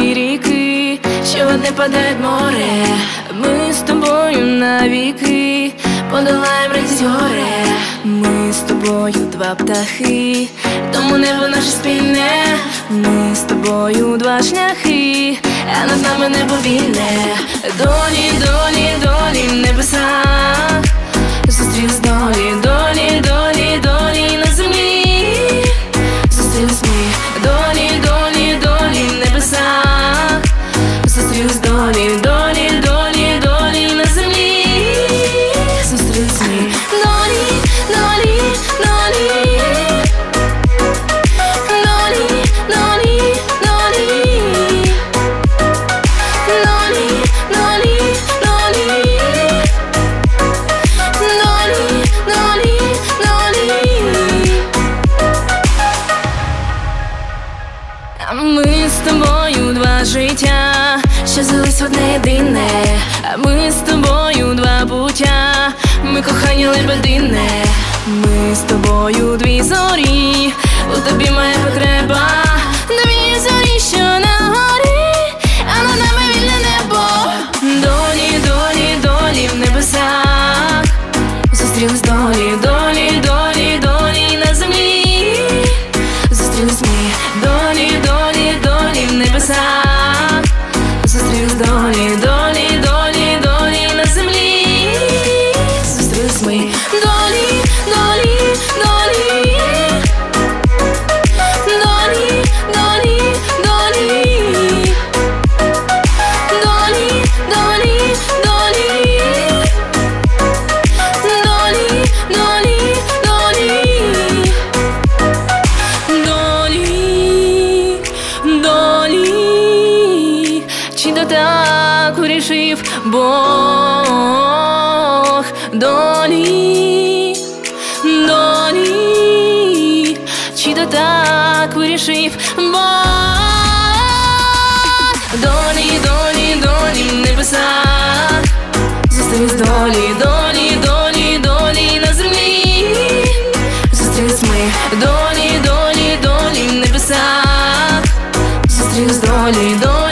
дві ріки, що в одне падає море. Ми з тобою навіки подолаєм радість горе. Ми з тобою два птахи, тому небо наше спільне. Ми з тобою два шляхи, а над нами небо вільне. Долі, долі, долі в небесах зустрілись долі, долі, долі, долі на землі. Зустрілись ми, долі, долі, долі в небесах зустрілись долі, долі, долі, долі на землі. Зустрілись ми, долі, долі, долі. Ми з тобою два життя, що злились в одне єдине. Ми з тобою два буття, ми кохання лебедине. Ми з тобою дві зорі, у тобі моя потреба. Дві зорі, що на горі, а над нами вільне небо. Долі, долі, долі в небесах зустрілись долі, долі, долі, долі на землі. Зустрілись ми, долі, долі, долі в небесах зустрілись долі, долі, долі, долі на землі. Зустрілись ми, долі, долі, долі. Долі, долі, долі. Долі, долі, долі. Долі, долі, долі. Долі, чи то так вирішив Бог? Долі, долі, чи то так вирішив Бог? Долі, долі, долі в небесах зустрілись долі, долі, долі, долі на землі. Зустрілись ми, долі, долі, долі в небесах зустрілись долі, долі.